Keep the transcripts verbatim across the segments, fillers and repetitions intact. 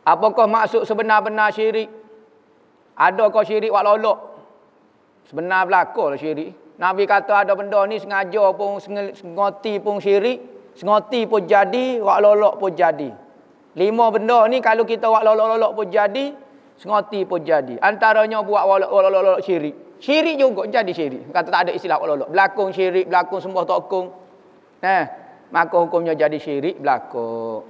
Apakah maksud sebenar-benar syirik? Adakah syirik wak lolok? Sebenar berlaku lah syirik. Nabi kata ada benda ni sengaja pun, sengoti pun syirik, sengoti pun jadi, wak lolok pun jadi. Lima benda ni kalau kita wak lolok-lolok pun jadi, sengoti pun jadi. Antaranya buat wak lolok-lolok syirik. Syirik juga jadi syirik. Kata tak ada istilah wak lolok. Berlakon syirik, berlakon sembah tokong. Nah, maka hukumnya jadi syirik berlaku.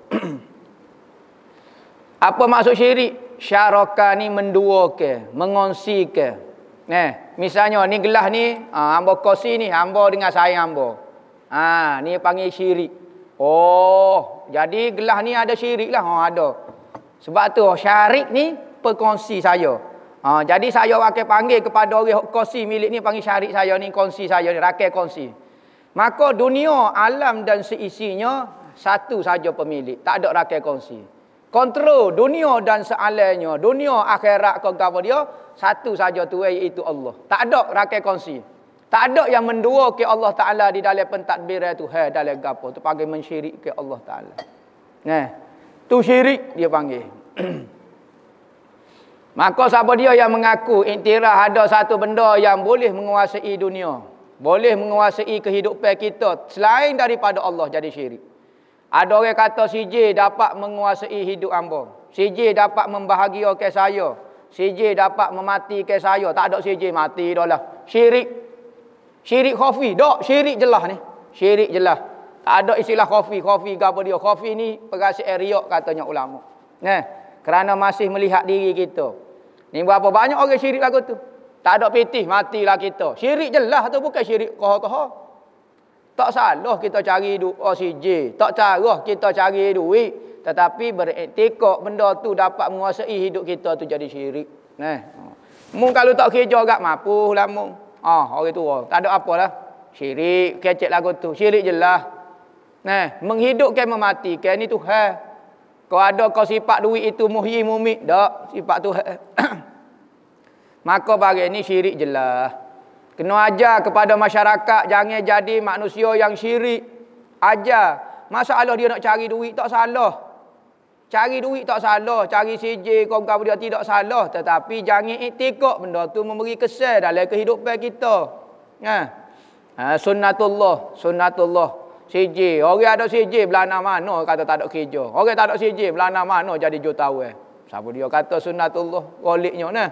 Apa maksud syirik? Syaraka ni mendua ke, mengongsi ke. Nah, misalnya ni gelas ni, ha, hamba kongsi ni, hamba dengan saya hamba. Ha, ni panggil syirik. Oh, jadi gelas ni ada syirik lah. Ha, ada. Sebab tu syarik ni perkongsi saya. Ha, jadi saya akan panggil kepada orang kongsi milik ni, panggil syarik saya ni, kongsi saya ni, rakyat kongsi. Maka dunia, alam dan seisinya satu saja pemilik. Tak ada rakyat kongsi. Kontrol dunia dan sealanya, dunia akhirat ke apa dia, satu saja tu iaitu Allah. Tak ada rakyat kongsi. Tak ada yang mendua ke Allah Ta'ala di dalam pentadbiran tu. Hai, dalam gapo tu panggil mensyirik ke Allah Ta'ala. Nah, tu syirik dia panggil. Maka siapa dia yang mengaku iktiraf ada satu benda yang boleh menguasai dunia, boleh menguasai kehidupan kita selain daripada Allah, jadi syirik. Ada orang kata si J dapat menguasai hidup hamba. Si J dapat membahagiakan saya. Si J dapat mematikan saya. Tak ada si J mati dah lah. Syirik. Syirik khafi. Tak, syirik jelas ni. Syirik jelas. Tak ada istilah khafi. Khafi ke apa dia. Khafi ni perasaan riak katanya ulama. Nah, kerana masih melihat diri kita. Ni berapa banyak orang syirik lagu tu. Tak ada pitih, matilah kita. Syirik jelas tu, bukan syirik koha-koha. Tak salah kita cari duit O C J. Tak salah kita cari duit. Tetapi beriktikad benda tu dapat menguasai hidup kita tu jadi syirik. Nah, mung kalau tak kerja agak mampu lah mung. Ah, orang tua. Tak ada apalah. Syirik, kecek lagu tu. Syirik jelas. Nah, menghidupkan mematikan ni Tuhan. Kau ada kau sifat duit itu muhyi mumit. Tak, sifat Tuhan. Maka bagi ni syirik jelas. Kena ajar kepada masyarakat jangan jadi manusia yang syirik. Ajar. Masalah dia nak cari duit tak salah. Cari duit tak salah, cari C J kau kau dia tidak salah, tetapi jangan iktikad benda tu memberi kesan dalam kehidupan kita. Ha. Ha, sunnatullah, sunnatullah. C J, orang ada C J belana mana kata tak ada kerja. Orang tak ada C J belana mana jadi jutawan. Siapa dia kata sunnatullah waliknya nah.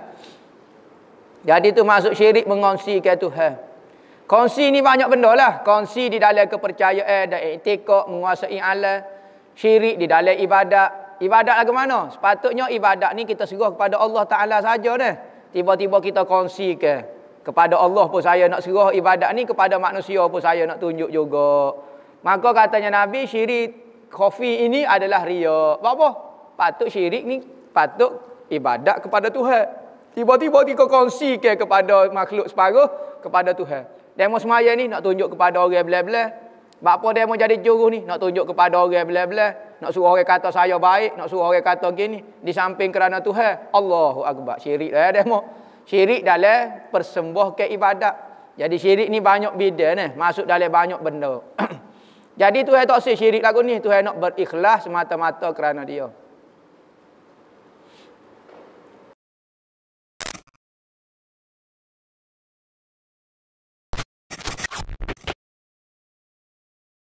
Jadi itu maksud syirik mengongsikan Tuhan. Kongsi ni banyak benda lah. Kongsi di dalam kepercayaan dan iktikad menguasai alam. Syirik di dalam ibadat. Ibadat lagu mana? Sepatutnya ibadat ni kita serah kepada Allah Ta'ala saja dah. Tiba-tiba kita kongsikan. Kepada Allah pun saya nak serah ibadat ni, kepada manusia pun saya nak tunjuk juga. Maka katanya Nabi, syirik khafi ini adalah riya. Apa? Patut syirik ni, patut ibadat kepada Tuhan. Tiba-tiba kita kongsikan kepada makhluk separuh, kepada Tuhan. Demo semaya ni nak tunjuk kepada orang belah-belah. Bapa demo jadi juru ni nak tunjuk kepada orang belah-belah. Nak suruh orang kata saya baik, nak suruh orang kata gini. Di samping kerana Tuhan. Allahu Akbar. Syirik lah demo. Syirik dalam persembahkan ibadat. Jadi syirik ni banyak bidang ni. Masuk dalam banyak benda. Jadi Tuhan tak syirik lagu ni. Tuhan nak berikhlas semata-mata kerana dia.